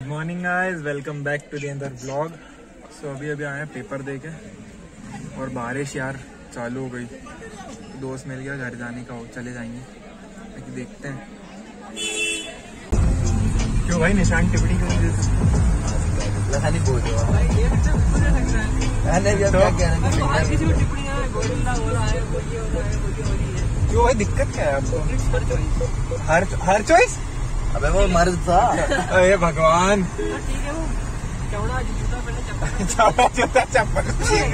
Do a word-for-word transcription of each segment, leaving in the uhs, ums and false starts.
Morning guys, welcome back to the another vlog. So अभी अभी आए पेपर दे के और बारिश यार चालू हो गई। दोस्त मिल गया घर जाने का, चले जाएंगे लेकिन देखते हैं। क्यों भाई निशान टिप्पणी क्यों लखानी बोल रहे हो? क्यों भाई दिक्कत क्या है आपको? हर हर चॉइस? अबे वो मर्द था। अरे भगवान, जूता चप्पल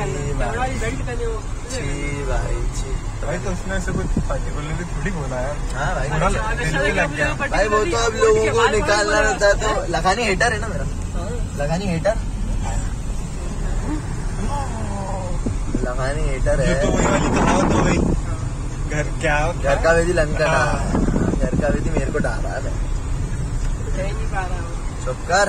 भाई, तो उसमें से कुछ पर्टिकुलरली भी थोड़ी बोला है। हाँ भाई, लग गया भाई वो तो अब लोगों को निकालना रहता है। तो लखानी हेटर है ना मेरा, लखानी हेटर लखानी हेटर है। तो वही वाली कहावत हो गई, घर क्या घर का वेदी लंका डाल, घर का वेदी मेरे को डाल रहा है। चुप कर।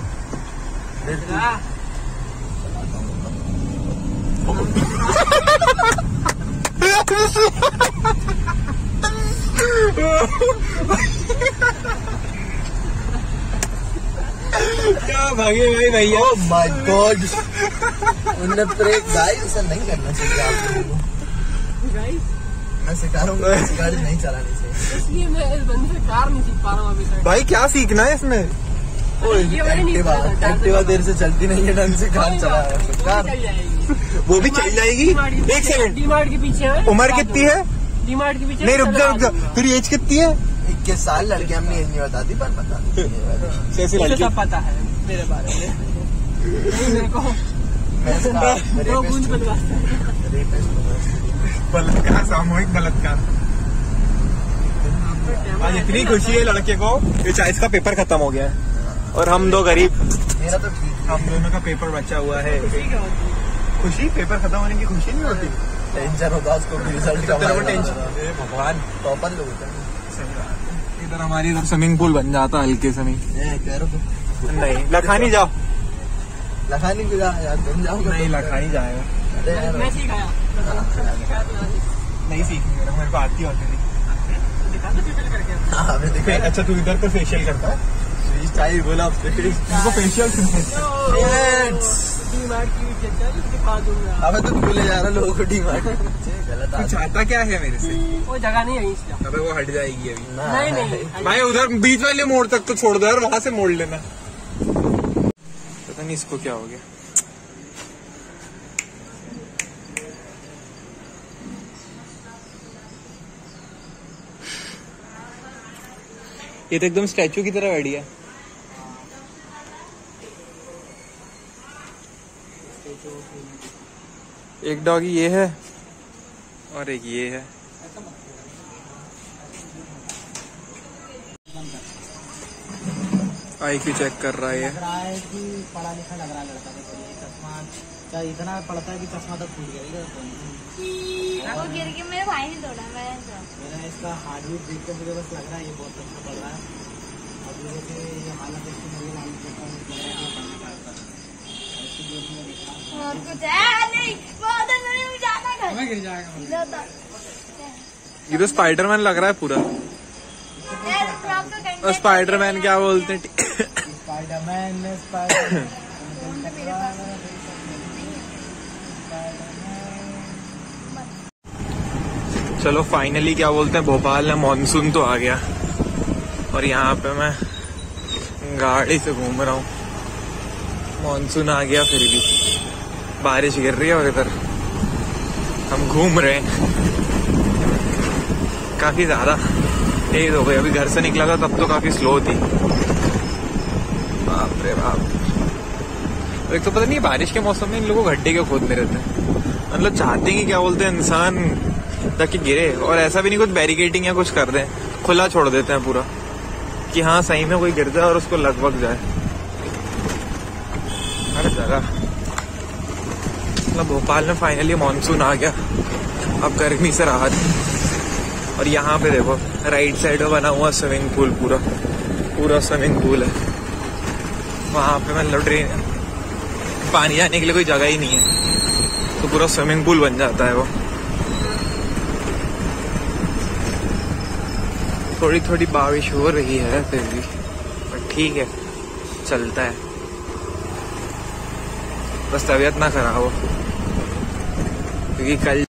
क्या भागे भाई भैया। ओह माय गॉड, उन्हें ब्रेक भाई ऐसा नहीं करना चाहिए आप लोगों को। मैं सिखा रहा हूँ गाड़ी नहीं चलानी चाहिए, इसलिए मैं इस बंदे से कार नहीं सीख पा रहा हूँ अभी तक। भाई क्या सीखना है इसमें? एक्टिवा एक्टिवा देर से चलती नहीं है ढंग से, कार चला रहा। वो भी चल जाएगी। एक सेकंड, डीमार्ट के पीछे है। उम्र कितनी है? डीमार्ट के पीछे नहीं, रुक जा रुक जा, तेरी एज कितनी है? इक्कीस साल। लड़की हमने एज नहीं बताती पर बता कैसी लड़की? सब पता है मेरे बारे में। मेरे को दो बूंद बलात्कार, सामूहिक बलात्कार। आज इतनी खुशी है लड़के को, ये चाइस का पेपर खत्म हो गया है और हम दो गरीब, मेरा तो ठीक। हम दोनों का पेपर बचा हुआ है। खुशी, पेपर खत्म होने की खुशी नहीं होती? टेंशन होता उसको रिजल्ट का। टेंशन भगवान, टॉपर लोग होते हैं। इधर हमारी इधर स्विमिंग पूल बन जाता हल्के से। नहीं नहीं, लखानी जाओ। लखानी भी जा यार, तुम जाओ। नहीं, लखानी जाएगा। मैं सिखाया नहीं सीखेंगे, मेरे को आती होती थी। हाँ देखा। अच्छा तू इधर पर फेशियल करता है? स्टाइल बोला तुमको फेशियल अबे तू भूले जा रहा लोगों को डीमार्ट। गलत तू चाहता क्या है मेरे से? वो जगह नहीं है इसका। अबे वो हट जाएगी अभी। नहीं नहीं भाई उधर बीच वाले मोड़ तक तो छोड़ दो यार, वहां से मोड़ लेना। पता नहीं इसको क्या हो गया। ये तो एकदम स्टैचू की तरह बैठी है। एक डॉगी ये है और एक ये है। आई क्यू चेक कर रहा है ये। लग रहा है कि पढ़ा लिखा लग रहा है लड़का। चश्मा क्या इतना पढ़ता है कि चश्मा तक फूट गया। वो गिर के मेरे भाई ने तोड़ा। मैं मेरा इसका हार्डवेयर देख के मुझे बस लग रहा है ये बहुत अच्छा पढ़ रहा है। और जैसे ये हालत इसकी मुझे मालूम पड़ता है पढ़ने का आता है। और कुछ है नहीं, बहुत अंदर में जाना घर। मैं गिर जाएगा। ये तो स्पाइडरमैन लग रहा है पूरा। और स्पाइडरमैन क्या बोलते हैं? Spiderman Spiderman. चलो फाइनली क्या बोलते हैं, भोपाल में मानसून तो आ गया और यहाँ पे मैं गाड़ी से घूम रहा हूँ। मानसून आ गया, फिर भी बारिश गिर रही है और इधर हम घूम रहे हैं। काफी ज्यादा तेज हो गई। अभी घर से निकला था तब तो काफी स्लो थी। बाप रे बाप। एक तो पता नहीं बारिश के मौसम में इन लोगों को गड्ढे क्यों खोदने रहते हैं। मतलब चाहते हैं कि क्या बोलते हैं इंसान ताकि गिरे, और ऐसा भी नहीं कुछ बैरिकेडिंग या कुछ कर दें, खुला छोड़ देते हैं पूरा कि हाँ सही में कोई गिर जाए और उसको लगभग जाए हर जगह। मतलब भोपाल में फाइनली मानसून आ गया, अब गर्मी से राहत। और यहाँ पे देखो राइट साइड में बना हुआ स्विमिंग पूल, पूरा पूरा स्विमिंग पूल है। वहाँ पे मतलब ट्रेन पानी जाने के लिए कोई जगह ही नहीं है, तो पूरा स्विमिंग पूल बन जाता है वो। थोड़ी थोड़ी बारिश हो रही है फिर भी, पर ठीक है। चलता है, बस तबीयत ना खराब हो, क्योंकि कल